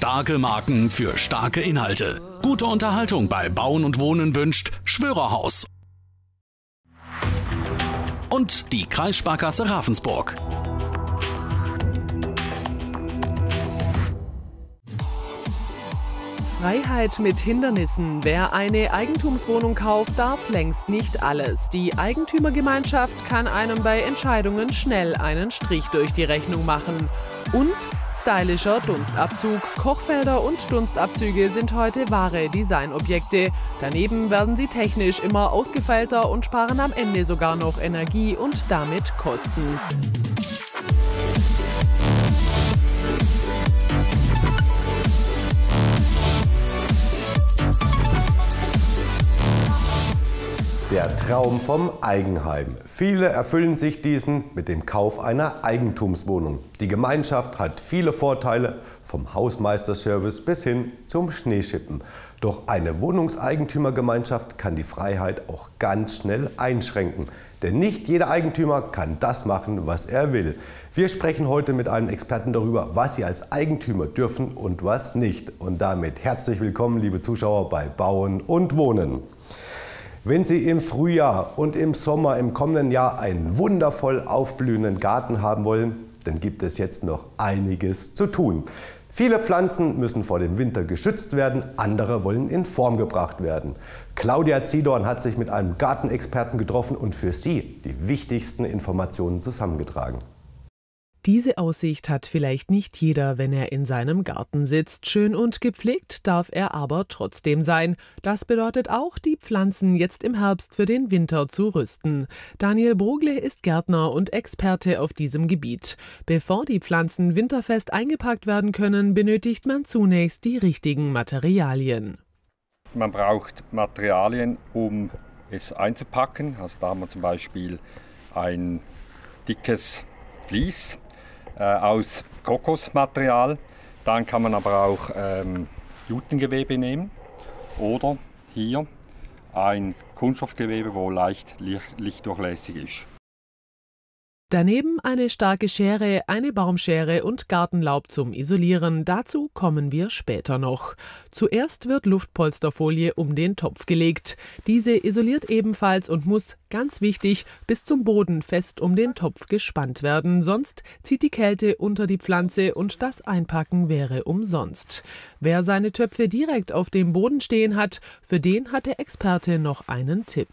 Starke Marken für starke Inhalte. Gute Unterhaltung bei Bauen und Wohnen wünscht Schwörerhaus. Und die Kreissparkasse Ravensburg. Freiheit mit Hindernissen. Wer eine Eigentumswohnung kauft, darf längst nicht alles. Die Eigentümergemeinschaft kann einem bei Entscheidungen schnell einen Strich durch die Rechnung machen. Und stylischer Dunstabzug. Kochfelder und Dunstabzüge sind heute wahre Designobjekte. Daneben werden sie technisch immer ausgefeilter und sparen am Ende sogar noch Energie und damit Kosten. Der Traum vom Eigenheim. Viele erfüllen sich diesen mit dem Kauf einer Eigentumswohnung. Die Gemeinschaft hat viele Vorteile, vom Hausmeisterservice bis hin zum Schneeschippen. Doch eine Wohnungseigentümergemeinschaft kann die Freiheit auch ganz schnell einschränken. Denn nicht jeder Eigentümer kann das machen, was er will. Wir sprechen heute mit einem Experten darüber, was Sie als Eigentümer dürfen und was nicht. Und damit herzlich willkommen, liebe Zuschauer, bei Bauen und Wohnen. Wenn Sie im Frühjahr und im Sommer im kommenden Jahr einen wundervoll aufblühenden Garten haben wollen, dann gibt es jetzt noch einiges zu tun. Viele Pflanzen müssen vor dem Winter geschützt werden, andere wollen in Form gebracht werden. Claudia Ziedorn hat sich mit einem Gartenexperten getroffen und für Sie die wichtigsten Informationen zusammengetragen. Diese Aussicht hat vielleicht nicht jeder, wenn er in seinem Garten sitzt. Schön und gepflegt darf er aber trotzdem sein. Das bedeutet auch, die Pflanzen jetzt im Herbst für den Winter zu rüsten. Daniel Brogle ist Gärtner und Experte auf diesem Gebiet. Bevor die Pflanzen winterfest eingepackt werden können, benötigt man zunächst die richtigen Materialien. Man braucht Materialien, um es einzupacken. Also da haben wir zum Beispiel ein dickes Vlies aus Kokosmaterial. Dann kann man aber auch Jutengewebe nehmen oder hier ein Kunststoffgewebe, wo leicht lichtdurchlässig ist. Daneben eine starke Schere, eine Baumschere und Gartenlaub zum Isolieren. Dazu kommen wir später noch. Zuerst wird Luftpolsterfolie um den Topf gelegt. Diese isoliert ebenfalls und muss, ganz wichtig, bis zum Boden fest um den Topf gespannt werden. Sonst zieht die Kälte unter die Pflanze und das Einpacken wäre umsonst. Wer seine Töpfe direkt auf dem Boden stehen hat, für den hat der Experte noch einen Tipp.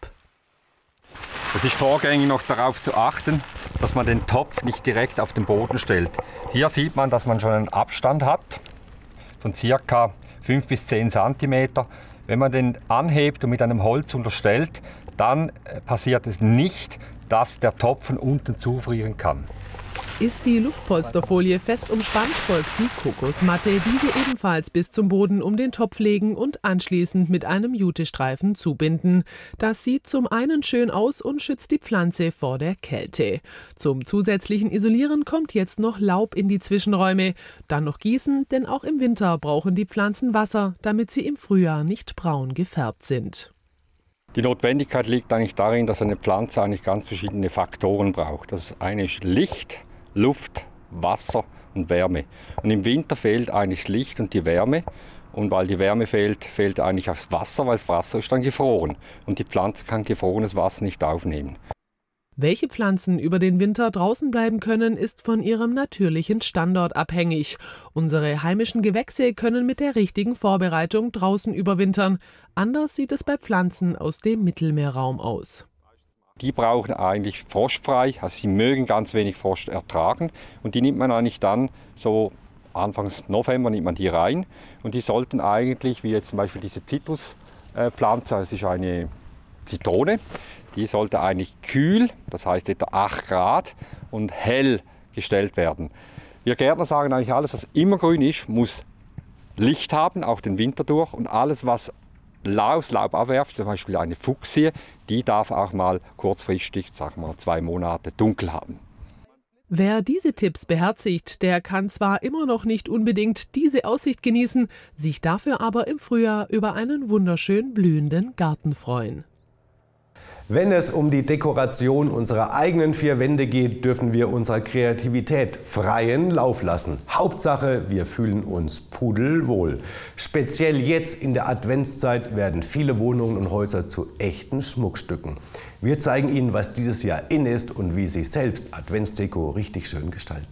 Es ist vorgängig noch darauf zu achten, dass man den Topf nicht direkt auf den Boden stellt. Hier sieht man, dass man schon einen Abstand hat von ca. 5 bis 10 cm. Wenn man den anhebt und mit einem Holz unterstellt, dann passiert es nicht, dass der Topf von unten zufrieren kann. Ist die Luftpolsterfolie fest umspannt, folgt die Kokosmatte. Diese ebenfalls bis zum Boden um den Topf legen und anschließend mit einem Jutestreifen zubinden. Das sieht zum einen schön aus und schützt die Pflanze vor der Kälte. Zum zusätzlichen Isolieren kommt jetzt noch Laub in die Zwischenräume. Dann noch gießen, denn auch im Winter brauchen die Pflanzen Wasser, damit sie im Frühjahr nicht braun gefärbt sind. Die Notwendigkeit liegt eigentlich darin, dass eine Pflanze eigentlich ganz verschiedene Faktoren braucht. Das eine ist Licht, Luft, Wasser und Wärme. Und im Winter fehlt eigentlich das Licht und die Wärme. Und weil die Wärme fehlt, fehlt eigentlich auch das Wasser, weil das Wasser ist dann gefroren. Und die Pflanze kann gefrorenes Wasser nicht aufnehmen. Welche Pflanzen über den Winter draußen bleiben können, ist von ihrem natürlichen Standort abhängig. Unsere heimischen Gewächse können mit der richtigen Vorbereitung draußen überwintern. Anders sieht es bei Pflanzen aus dem Mittelmeerraum aus. Die brauchen eigentlich frostfrei, also sie mögen ganz wenig Frost ertragen. Und die nimmt man eigentlich dann so Anfangs November nimmt man die rein. Und die sollten eigentlich, wie jetzt zum Beispiel diese Zitruspflanze, das ist eine Zitrone, die sollte eigentlich kühl, das heißt etwa 8 Grad und hell gestellt werden. Wir Gärtner sagen eigentlich, alles, was immergrün ist, muss Licht haben, auch den Winter durch. Und alles, was Laub abwerft, zum Beispiel eine Fuchsie, die darf auch mal kurzfristig, sagen wir mal 2 Monate, dunkel haben. Wer diese Tipps beherzigt, der kann zwar immer noch nicht unbedingt diese Aussicht genießen, sich dafür aber im Frühjahr über einen wunderschön blühenden Garten freuen. Wenn es um die Dekoration unserer eigenen vier Wände geht, dürfen wir unserer Kreativität freien Lauf lassen. Hauptsache, wir fühlen uns pudelwohl. Speziell jetzt in der Adventszeit werden viele Wohnungen und Häuser zu echten Schmuckstücken. Wir zeigen Ihnen, was dieses Jahr in ist und wie Sie selbst Adventsdeko richtig schön gestalten.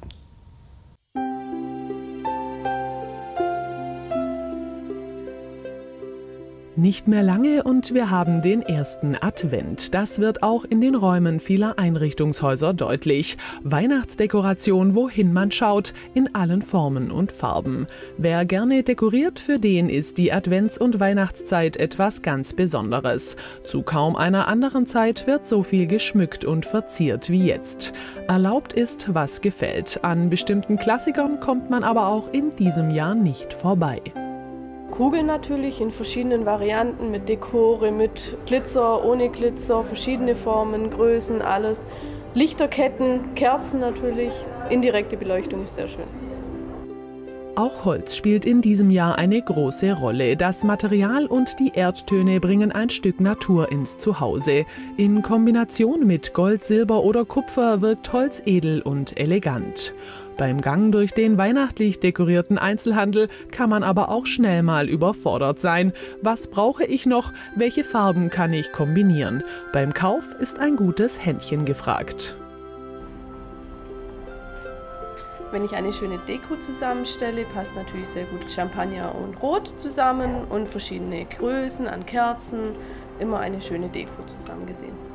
Nicht mehr lange und wir haben den ersten Advent. Das wird auch in den Räumen vieler Einrichtungshäuser deutlich. Weihnachtsdekoration, wohin man schaut, in allen Formen und Farben. Wer gerne dekoriert, für den ist die Advents- und Weihnachtszeit etwas ganz Besonderes. Zu kaum einer anderen Zeit wird so viel geschmückt und verziert wie jetzt. Erlaubt ist, was gefällt. An bestimmten Klassikern kommt man aber auch in diesem Jahr nicht vorbei. Kugeln natürlich in verschiedenen Varianten, mit Dekore, mit Glitzer, ohne Glitzer, verschiedene Formen, Größen, alles. Lichterketten, Kerzen natürlich, indirekte Beleuchtung ist sehr schön. Auch Holz spielt in diesem Jahr eine große Rolle. Das Material und die Erdtöne bringen ein Stück Natur ins Zuhause. In Kombination mit Gold, Silber oder Kupfer wirkt Holz edel und elegant. Beim Gang durch den weihnachtlich dekorierten Einzelhandel kann man aber auch schnell mal überfordert sein. Was brauche ich noch? Welche Farben kann ich kombinieren? Beim Kauf ist ein gutes Händchen gefragt. Wenn ich eine schöne Deko zusammenstelle, passt natürlich sehr gut Champagner und Rot zusammen und verschiedene Größen an Kerzen. Immer eine schöne Deko zusammengesehen.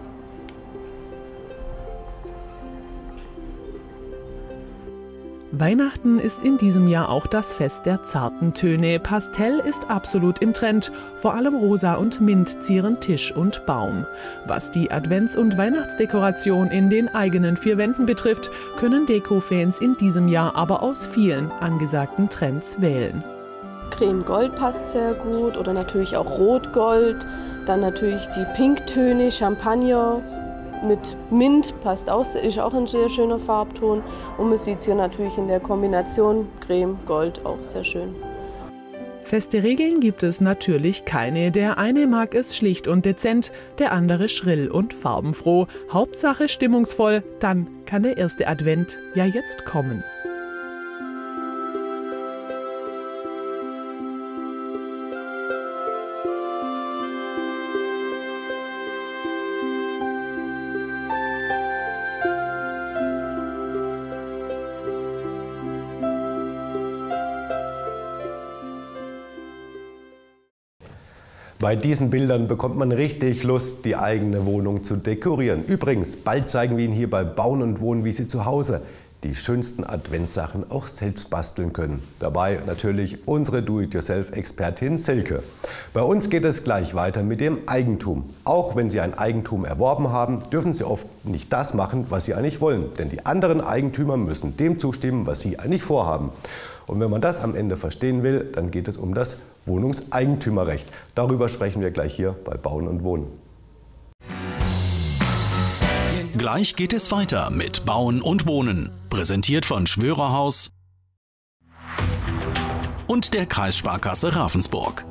Weihnachten ist in diesem Jahr auch das Fest der zarten Töne. Pastell ist absolut im Trend. Vor allem Rosa und Mint zieren Tisch und Baum. Was die Advents- und Weihnachtsdekoration in den eigenen vier Wänden betrifft, können Deko-Fans in diesem Jahr aber aus vielen angesagten Trends wählen. Creme-Gold passt sehr gut oder natürlich auch Rot-Gold. Dann natürlich die Pinktöne, Champagner. Mit Mint passt auch, ist auch ein sehr schöner Farbton und man sieht es hier natürlich in der Kombination Creme, Gold auch sehr schön. Feste Regeln gibt es natürlich keine. Der eine mag es schlicht und dezent, der andere schrill und farbenfroh. Hauptsache stimmungsvoll, dann kann der erste Advent ja jetzt kommen. Bei diesen Bildern bekommt man richtig Lust, die eigene Wohnung zu dekorieren. Übrigens, bald zeigen wir Ihnen hier bei Bauen und Wohnen, wie Sie zu Hause die schönsten Adventssachen auch selbst basteln können. Dabei natürlich unsere Do-it-yourself-Expertin Silke. Bei uns geht es gleich weiter mit dem Eigentum. Auch wenn Sie ein Eigentum erworben haben, dürfen Sie oft nicht das machen, was Sie eigentlich wollen. Denn die anderen Eigentümer müssen dem zustimmen, was Sie eigentlich vorhaben. Und wenn man das am Ende verstehen will, dann geht es um das Wohnungseigentümerrecht. Darüber sprechen wir gleich hier bei Bauen und Wohnen. Gleich geht es weiter mit Bauen und Wohnen. Präsentiert von Schwörerhaus und der Kreissparkasse Ravensburg.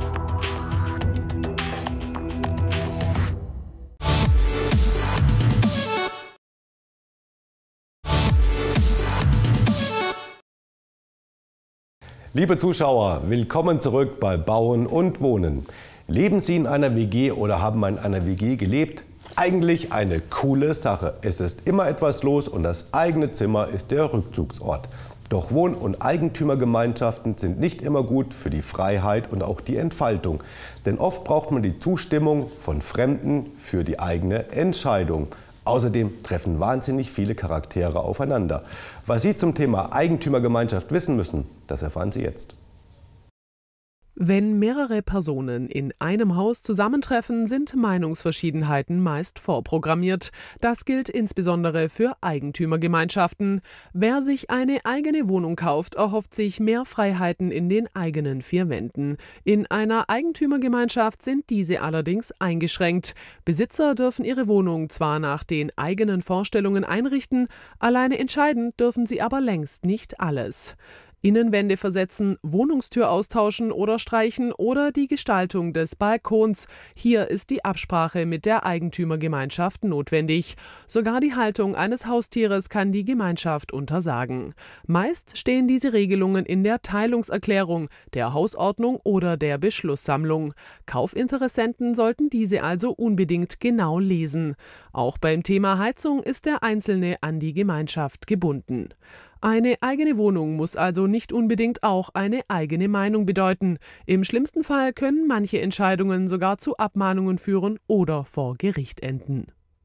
Liebe Zuschauer, willkommen zurück bei Bauen und Wohnen. Leben Sie in einer WG oder haben in einer WG gelebt? Eigentlich eine coole Sache. Es ist immer etwas los und das eigene Zimmer ist der Rückzugsort. Doch Wohn- und Eigentümergemeinschaften sind nicht immer gut für die Freiheit und auch die Entfaltung. Denn oft braucht man die Zustimmung von Fremden für die eigene Entscheidung. Außerdem treffen wahnsinnig viele Charaktere aufeinander. Was Sie zum Thema Eigentümergemeinschaft wissen müssen, das erfahren Sie jetzt. Wenn mehrere Personen in einem Haus zusammentreffen, sind Meinungsverschiedenheiten meist vorprogrammiert. Das gilt insbesondere für Eigentümergemeinschaften. Wer sich eine eigene Wohnung kauft, erhofft sich mehr Freiheiten in den eigenen vier Wänden. In einer Eigentümergemeinschaft sind diese allerdings eingeschränkt. Besitzer dürfen ihre Wohnung zwar nach den eigenen Vorstellungen einrichten, alleine entscheiden dürfen sie aber längst nicht alles. Innenwände versetzen, Wohnungstür austauschen oder streichen oder die Gestaltung des Balkons. Hier ist die Absprache mit der Eigentümergemeinschaft notwendig. Sogar die Haltung eines Haustieres kann die Gemeinschaft untersagen. Meist stehen diese Regelungen in der Teilungserklärung, der Hausordnung oder der Beschlusssammlung. Kaufinteressenten sollten diese also unbedingt genau lesen. Auch beim Thema Heizung ist der Einzelne an die Gemeinschaft gebunden. Eine eigene Wohnung muss also nicht unbedingt auch eine eigene Meinung bedeuten. Im schlimmsten Fall können manche Entscheidungen sogar zu Abmahnungen führen oder vor Gericht enden.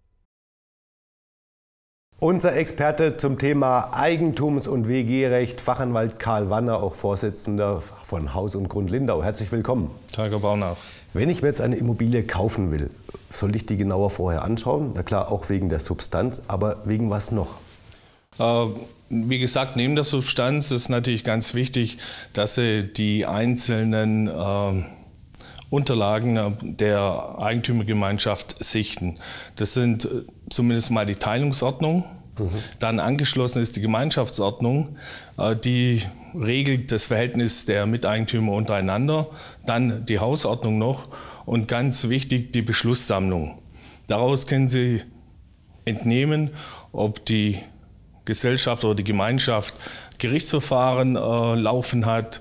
Unser Experte zum Thema Eigentums- und WG-Recht, Fachanwalt Karl Wanner, auch Vorsitzender von Haus und Grund Lindau. Herzlich willkommen. Tag, Herr Baunach. Wenn ich mir jetzt eine Immobilie kaufen will, soll ich die genauer vorher anschauen? Na klar, auch wegen der Substanz, aber wegen was noch? Wie gesagt, neben der Substanz ist natürlich ganz wichtig, dass Sie die einzelnen Unterlagen der Eigentümergemeinschaft sichten. Das sind zumindest mal die Teilungsordnung. Dann angeschlossen ist die Gemeinschaftsordnung, die regelt das Verhältnis der Miteigentümer untereinander. Dann die Hausordnung noch und ganz wichtig die Beschlusssammlung. Daraus können Sie entnehmen, ob die Gesellschaft oder die Gemeinschaft Gerichtsverfahren laufen hat,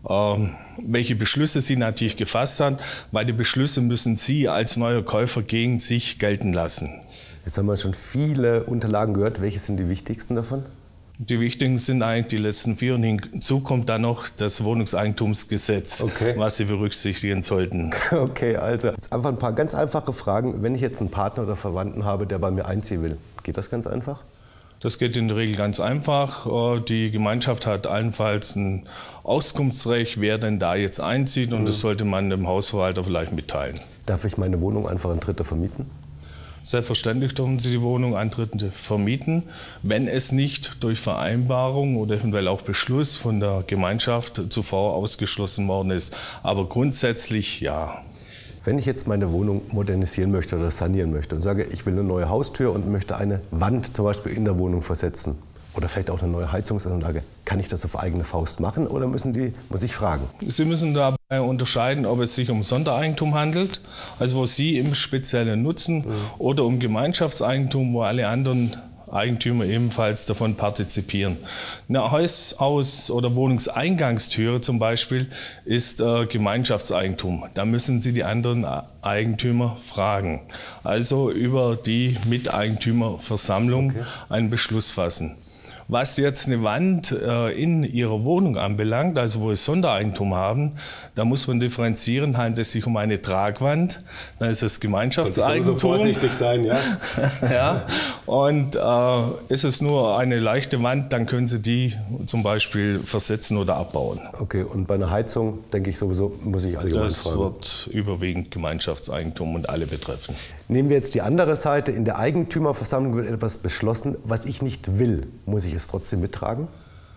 welche Beschlüsse sie natürlich gefasst hat, weil die Beschlüsse müssen Sie als neuer Käufer gegen sich gelten lassen. Jetzt haben wir schon viele Unterlagen gehört. Welche sind die wichtigsten davon? Die wichtigen sind eigentlich die letzten 4 und hinzu kommt dann noch das Wohnungseigentumsgesetz, was Sie berücksichtigen sollten. Okay, also jetzt einfach ein paar ganz einfache Fragen. Wenn ich jetzt einen Partner oder Verwandten habe, der bei mir einziehen will, geht das ganz einfach? Das geht in der Regel ganz einfach. Die Gemeinschaft hat allenfalls ein Auskunftsrecht, wer denn da jetzt einzieht und das sollte man dem Hausverwalter vielleicht mitteilen. Darf ich meine Wohnung einfach an Dritte vermieten? Selbstverständlich dürfen Sie die Wohnung an Dritte vermieten, wenn es nicht durch Vereinbarung oder eventuell auch Beschluss von der Gemeinschaft zuvor ausgeschlossen worden ist. Aber grundsätzlich ja. Wenn ich jetzt meine Wohnung modernisieren möchte oder sanieren möchte und sage, ich will eine neue Haustür und möchte eine Wand zum Beispiel in der Wohnung versetzen oder vielleicht auch eine neue Heizungsanlage, kann ich das auf eigene Faust machen oder muss ich fragen? Sie müssen dabei unterscheiden, ob es sich um Sondereigentum handelt, also wo Sie im Speziellen nutzen, oder um Gemeinschaftseigentum, wo alle anderen Eigentümer ebenfalls davon partizipieren. Eine Haus- oder Wohnungseingangstüre zum Beispiel ist Gemeinschaftseigentum. Da müssen Sie die anderen Eigentümer fragen. Also über die Miteigentümerversammlung einen Beschluss fassen. Was jetzt eine Wand in Ihrer Wohnung anbelangt, also wo Sie Sondereigentum haben, da muss man differenzieren, handelt es sich um eine Tragwand, dann ist es Gemeinschaftseigentum. So vorsichtig sein, ja. Ja. Und ist es nur eine leichte Wand, dann können Sie die zum Beispiel versetzen oder abbauen. Okay, und bei einer Heizung, denke ich sowieso, muss ich allgemein fragen. Das wird überwiegend Gemeinschaftseigentum und alle betreffen. Nehmen wir jetzt die andere Seite. In der Eigentümerversammlung wird etwas beschlossen, was ich nicht will. Muss ich es trotzdem mittragen?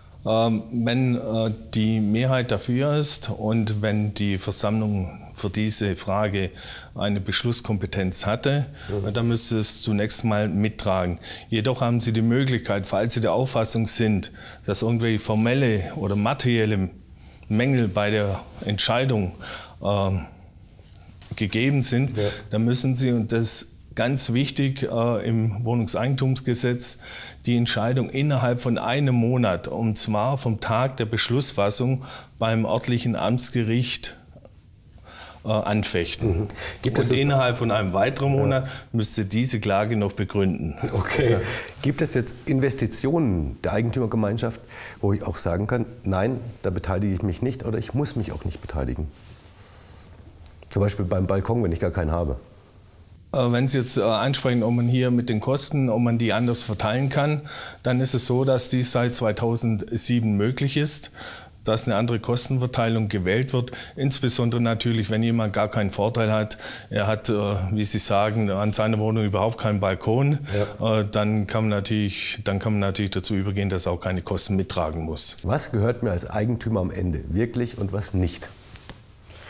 Wenn die Mehrheit dafür ist und wenn die Versammlung für diese Frage eine Beschlusskompetenz hatte, dann müsste es zunächst mal mittragen. Jedoch haben Sie die Möglichkeit, falls Sie der Auffassung sind, dass irgendwelche formelle oder materielle Mängel bei der Entscheidung gegeben sind, dann müssen Sie, und das ist ganz wichtig im Wohnungseigentumsgesetz, die Entscheidung innerhalb von einem Monat, und zwar vom Tag der Beschlussfassung beim örtlichen Amtsgericht anfechten. Und innerhalb von einem weiteren Monat müsste diese Klage noch begründen. Okay. Gibt es jetzt Investitionen der Eigentümergemeinschaft, wo ich auch sagen kann, nein, da beteilige ich mich nicht oder ich muss mich auch nicht beteiligen? Zum Beispiel beim Balkon, wenn ich gar keinen habe. Wenn Sie jetzt ansprechen, ob man hier mit den Kosten, ob man die anders verteilen kann, dann ist es so, dass dies seit 2007 möglich ist, dass eine andere Kostenverteilung gewählt wird. Insbesondere natürlich, wenn jemand gar keinen Vorteil hat. Er hat, wie Sie sagen, an seiner Wohnung überhaupt keinen Balkon. Ja. Dann kann man natürlich dazu übergehen, dass er auch keine Kosten mittragen muss. Was gehört mir als Eigentümer am Ende wirklich und was nicht?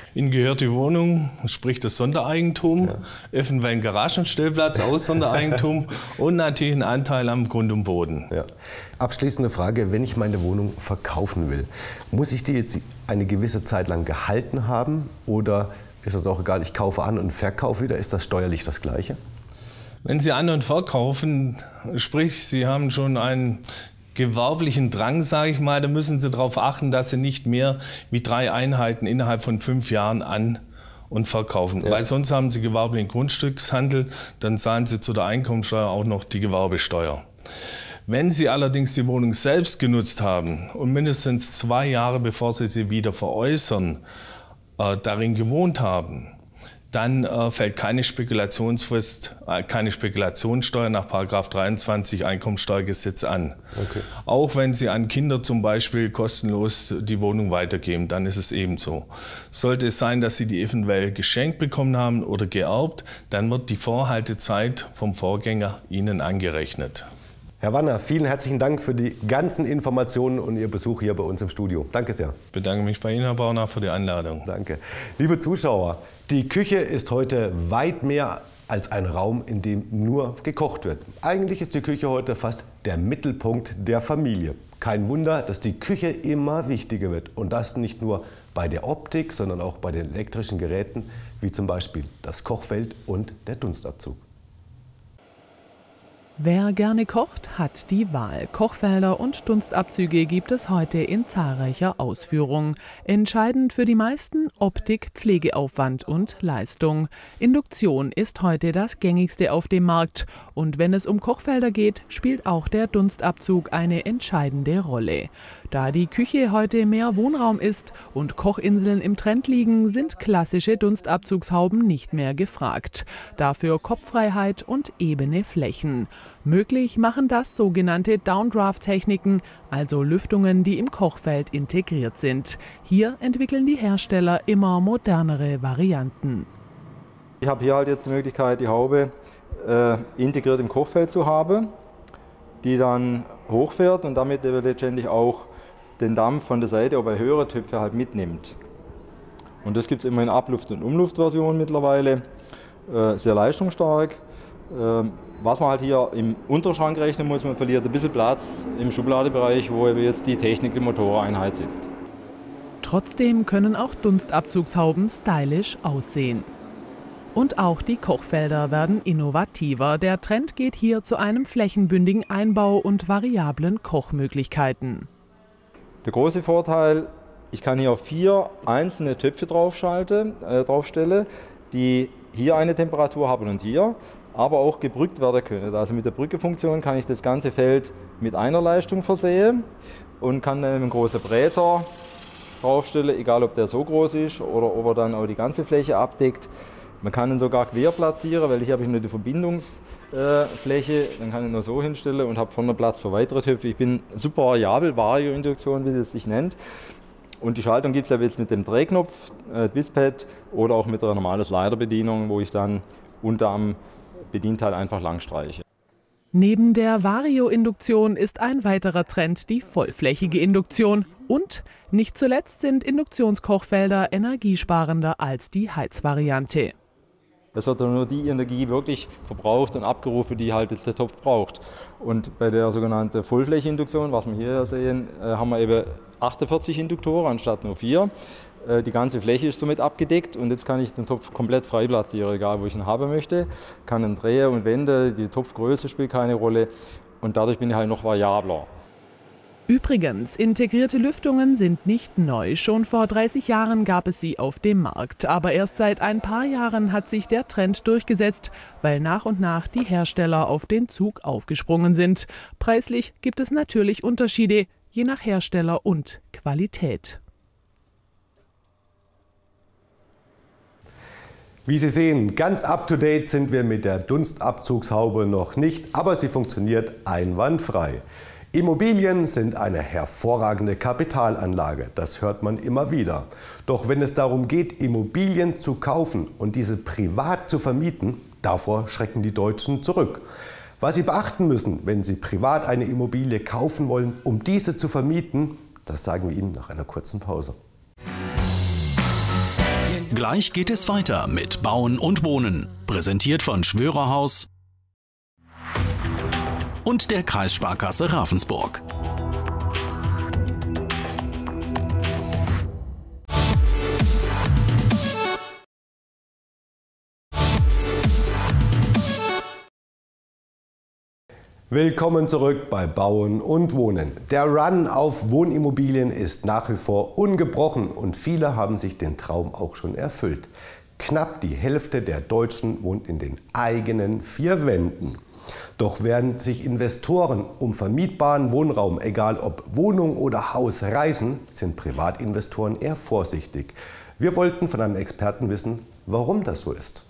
Ihnen gehört die Wohnung, sprich das Sondereigentum, eventuell ein Garagenstellplatz aus Sondereigentum und natürlich ein Anteil am Grund und Boden. Ja. Abschließende Frage, wenn ich meine Wohnung verkaufen will, muss ich die jetzt eine gewisse Zeit lang gehalten haben oder ist das auch egal, ich kaufe an und verkaufe wieder, ist das steuerlich das Gleiche? Wenn Sie an- und verkaufen, sprich Sie haben schon einen gewerblichen Drang, sage ich mal, da müssen Sie darauf achten, dass Sie nicht mehr wie 3 Einheiten innerhalb von 5 Jahren an- und verkaufen. Ja. Weil sonst haben Sie gewerblichen Grundstückshandel, dann zahlen Sie zu der Einkommensteuer auch noch die Gewerbesteuer. Wenn Sie allerdings die Wohnung selbst genutzt haben und mindestens 2 Jahre, bevor Sie sie wieder veräußern, darin gewohnt haben, dann fällt keine Spekulationsfrist, keine Spekulationssteuer nach § 23 Einkommensteuergesetz an. Okay. Auch wenn Sie an Kinder zum Beispiel kostenlos die Wohnung weitergeben, dann ist es ebenso. Sollte es sein, dass Sie die eventuell geschenkt bekommen haben oder geerbt, dann wird die Vorhaltezeit vom Vorgänger Ihnen angerechnet. Herr Wanner, vielen herzlichen Dank für die ganzen Informationen und Ihr Besuch hier bei uns im Studio. Danke sehr. Ich bedanke mich bei Ihnen, Herr Bauner, für die Einladung. Danke. Liebe Zuschauer, die Küche ist heute weit mehr als ein Raum, in dem nur gekocht wird. Eigentlich ist die Küche heute fast der Mittelpunkt der Familie. Kein Wunder, dass die Küche immer wichtiger wird. Und das nicht nur bei der Optik, sondern auch bei den elektrischen Geräten, wie zum Beispiel das Kochfeld und der Dunstabzug. Wer gerne kocht, hat die Wahl. Kochfelder und Dunstabzüge gibt es heute in zahlreicher Ausführung. Entscheidend für die meisten Optik, Pflegeaufwand und Leistung. Induktion ist heute das gängigste auf dem Markt. Und wenn es um Kochfelder geht, spielt auch der Dunstabzug eine entscheidende Rolle. Da die Küche heute mehr Wohnraum ist und Kochinseln im Trend liegen, sind klassische Dunstabzugshauben nicht mehr gefragt. Dafür Kopffreiheit und ebene Flächen. Möglich machen das sogenannte Downdraft-Techniken, also Lüftungen, die im Kochfeld integriert sind. Hier entwickeln die Hersteller immer modernere Varianten. Ich habe hier halt jetzt die Möglichkeit, die Haube integriert im Kochfeld zu haben, die dann hochfährt und damit letztendlich auch den Dampf von der Seite, aber höhere Töpfe halt mitnimmt. Und das gibt es immer in Abluft- und Umluftversion mittlerweile, sehr leistungsstark. Was man halt hier im Unterschrank rechnen muss, man verliert ein bisschen Platz im Schubladebereich, wo eben jetzt die Technik, die Motoreinheit sitzt. Trotzdem können auch Dunstabzugshauben stylisch aussehen. Und auch die Kochfelder werden innovativer. Der Trend geht hier zu einem flächenbündigen Einbau und variablen Kochmöglichkeiten. Der große Vorteil, ich kann hier 4 einzelne Töpfe draufstellen, die hier eine Temperatur haben und hier, aber auch gebrückt werden können. Also mit der Brückefunktion kann ich das ganze Feld mit einer Leistung versehen und kann dann einen großen Bräter draufstellen, egal ob der so groß ist oder ob er dann auch die ganze Fläche abdeckt. Man kann ihn sogar quer platzieren, weil hier habe ich nur die Verbindungsfläche, dann kann ich ihn nur so hinstellen und habe vorne Platz für weitere Töpfe. Ich bin super variabel, Vario-Induktion, wie es sich nennt. Und die Schaltung gibt es ja jetzt mit dem Drehknopf, Twistpad oder auch mit der normalen Slider-Bedienung, wo ich dann unter am Bedienteil einfach lang streiche. Neben der Vario-Induktion ist ein weiterer Trend die vollflächige Induktion. Und nicht zuletzt sind Induktionskochfelder energiesparender als die Heizvariante. Es wird nur die Energie wirklich verbraucht und abgerufen, die halt jetzt der Topf braucht. Und bei der sogenannten Vollflächeninduktion, was wir hier sehen, haben wir eben 48 Induktoren anstatt nur 4. Die ganze Fläche ist somit abgedeckt und jetzt kann ich den Topf komplett frei platzieren, egal wo ich ihn haben möchte. Kann ihn drehen und wenden, die Topfgröße spielt keine Rolle und dadurch bin ich halt noch variabler. Übrigens, integrierte Lüftungen sind nicht neu. Schon vor 30 Jahren gab es sie auf dem Markt. Aber erst seit ein paar Jahren hat sich der Trend durchgesetzt, weil nach und nach die Hersteller auf den Zug aufgesprungen sind. Preislich gibt es natürlich Unterschiede, je nach Hersteller und Qualität. Wie Sie sehen, ganz up-to-date sind wir mit der Dunstabzugshaube noch nicht, aber sie funktioniert einwandfrei. Immobilien sind eine hervorragende Kapitalanlage, das hört man immer wieder. Doch wenn es darum geht, Immobilien zu kaufen und diese privat zu vermieten, davor schrecken die Deutschen zurück. Was Sie beachten müssen, wenn Sie privat eine Immobilie kaufen wollen, um diese zu vermieten, das sagen wir Ihnen nach einer kurzen Pause. You Gleich geht es weiter mit Bauen und Wohnen. Präsentiert von Schwörerhaus und der Kreissparkasse Ravensburg. Willkommen zurück bei Bauen und Wohnen. Der Run auf Wohnimmobilien ist nach wie vor ungebrochen und viele haben sich den Traum auch schon erfüllt. Knapp die Hälfte der Deutschen wohnt in den eigenen vier Wänden. Doch während sich Investoren um vermietbaren Wohnraum, egal ob Wohnung oder Haus, reißen, sind Privatinvestoren eher vorsichtig. Wir wollten von einem Experten wissen, warum das so ist.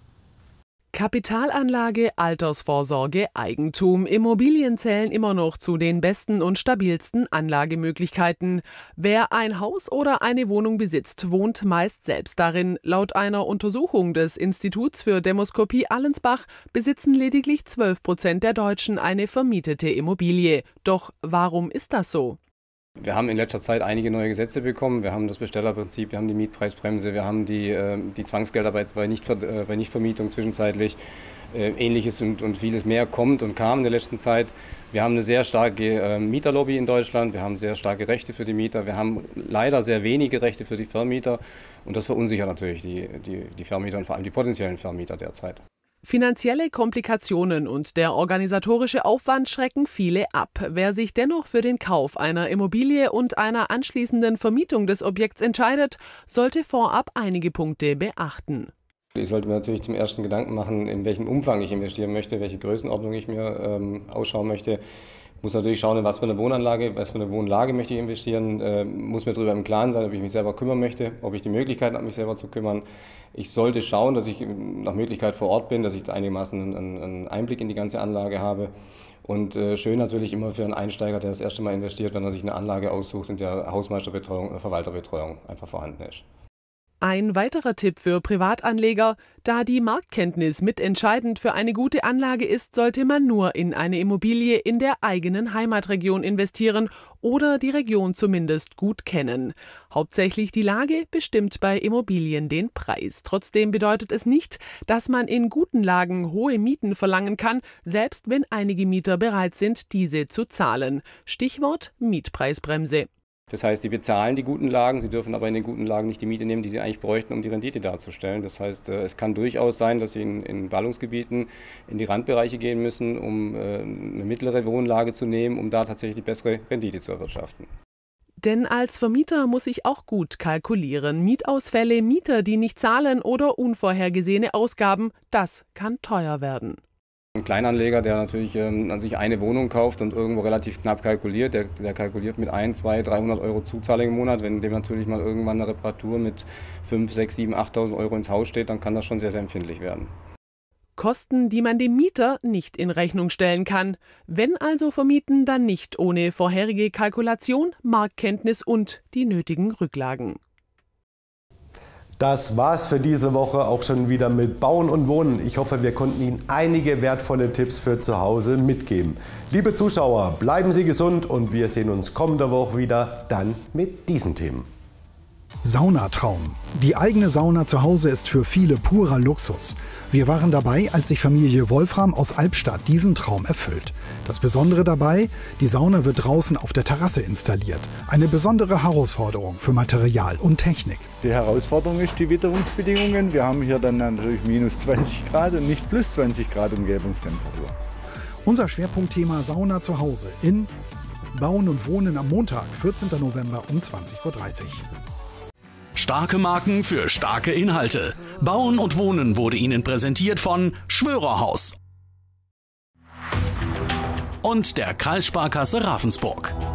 Kapitalanlage, Altersvorsorge, Eigentum. Immobilien zählen immer noch zu den besten und stabilsten Anlagemöglichkeiten. Wer ein Haus oder eine Wohnung besitzt, wohnt meist selbst darin. Laut einer Untersuchung des Instituts für Demoskopie Allensbach besitzen lediglich 12% der Deutschen eine vermietete Immobilie. Doch warum ist das so? Wir haben in letzter Zeit einige neue Gesetze bekommen. Wir haben das Bestellerprinzip, wir haben die Mietpreisbremse, wir haben die Zwangsgelder bei Nichtvermietung zwischenzeitlich. Ähnliches und vieles mehr kommt und kam in der letzten Zeit. Wir haben eine sehr starke Mieterlobby in Deutschland, wir haben sehr starke Rechte für die Mieter, wir haben leider sehr wenige Rechte für die Vermieter und das verunsichert natürlich die Vermieter und vor allem die potenziellen Vermieter derzeit. Finanzielle Komplikationen und der organisatorische Aufwand schrecken viele ab. Wer sich dennoch für den Kauf einer Immobilie und einer anschließenden Vermietung des Objekts entscheidet, sollte vorab einige Punkte beachten. Ich sollte mir natürlich zum ersten Gedanken machen, in welchem Umfang ich investieren möchte, welche Größenordnung ich mir ausschauen möchte. Ich muss natürlich schauen, in was für eine Wohnanlage, was für eine Wohnlage möchte ich investieren. Muss mir darüber im Klaren sein, ob ich mich selber kümmern möchte, ob ich die Möglichkeit habe, mich selber zu kümmern. Ich sollte schauen, dass ich nach Möglichkeit vor Ort bin, dass ich einigermaßen einen Einblick in die ganze Anlage habe. Und schön natürlich immer für einen Einsteiger, der das erste Mal investiert, wenn er sich eine Anlage aussucht, in der Hausmeisterbetreuung oder Verwalterbetreuung einfach vorhanden ist. Ein weiterer Tipp für Privatanleger: Da die Marktkenntnis mitentscheidend für eine gute Anlage ist, sollte man nur in eine Immobilie in der eigenen Heimatregion investieren oder die Region zumindest gut kennen. Hauptsächlich die Lage bestimmt bei Immobilien den Preis. Trotzdem bedeutet es nicht, dass man in guten Lagen hohe Mieten verlangen kann, selbst wenn einige Mieter bereit sind, diese zu zahlen. Stichwort Mietpreisbremse. Das heißt, sie bezahlen die guten Lagen, sie dürfen aber in den guten Lagen nicht die Miete nehmen, die sie eigentlich bräuchten, um die Rendite darzustellen. Das heißt, es kann durchaus sein, dass sie in Ballungsgebieten in die Randbereiche gehen müssen, um eine mittlere Wohnlage zu nehmen, um da tatsächlich die bessere Rendite zu erwirtschaften. Denn als Vermieter muss ich auch gut kalkulieren. Mietausfälle, Mieter, die nicht zahlen oder unvorhergesehene Ausgaben, das kann teuer werden. Ein Kleinanleger, der natürlich an sich eine Wohnung kauft und irgendwo relativ knapp kalkuliert, der kalkuliert mit 1, 2, 300 Euro Zuzahlung im Monat. Wenn dem natürlich mal irgendwann eine Reparatur mit 5, 6, 7, 8.000 Euro ins Haus steht, dann kann das schon sehr, sehr empfindlich werden. Kosten, die man dem Mieter nicht in Rechnung stellen kann. Wenn also vermieten, dann nicht ohne vorherige Kalkulation, Marktkenntnis und die nötigen Rücklagen. Das war's für diese Woche auch schon wieder mit Bauen und Wohnen. Ich hoffe, wir konnten Ihnen einige wertvolle Tipps für zu Hause mitgeben. Liebe Zuschauer, bleiben Sie gesund und wir sehen uns kommende Woche wieder, dann mit diesen Themen. Saunatraum. Die eigene Sauna zu Hause ist für viele purer Luxus. Wir waren dabei, als sich Familie Wolfram aus Albstadt diesen Traum erfüllt. Das Besondere dabei, die Sauna wird draußen auf der Terrasse installiert. Eine besondere Herausforderung für Material und Technik. Die Herausforderung ist die Witterungsbedingungen. Wir haben hier dann natürlich minus 20 Grad und nicht plus 20 Grad Umgebungstemperatur. Unser Schwerpunktthema Sauna zu Hause in Bauen und Wohnen am Montag, 14. November um 20:30 Uhr. Starke Marken für starke Inhalte. Bauen und Wohnen wurde Ihnen präsentiert von Schwörerhaus und der Kreissparkasse Ravensburg.